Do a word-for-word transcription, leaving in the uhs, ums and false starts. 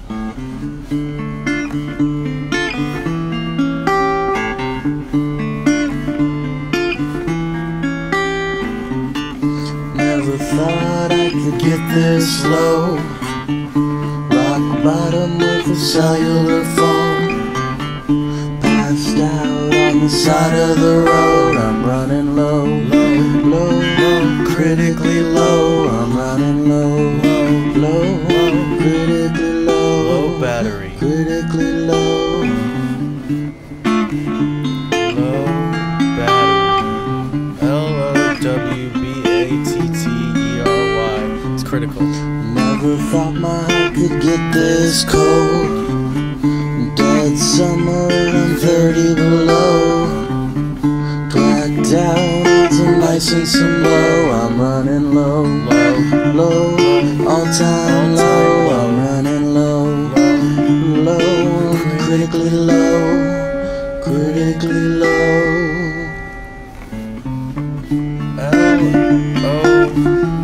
Never thought I could get this low. Rock bottom with a cellular phone. Passed out on the side of the road. I'm running low, low, low, low, critically low. I'm running low, low, low, critically low. Low battery. Critically low. Low battery. L O W B A T T E R Y. It's critical. Never thought my heart could get this cold. Dead summer and I'm thirty below. Blacked out on some ice and some blow. I'm running low, Low. low, all time low. I'm running low, low, critically low, critically low. L O